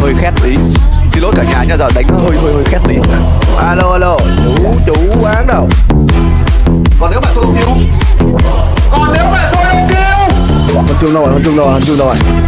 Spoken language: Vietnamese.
hơi khét tí. Xin lỗi cả nhà nha, giờ đánh nó hơi khét tí. Alo, chú án đâu? Còn nếu mà solo kill, còn nếu mà solo kill, con chung đâu rồi?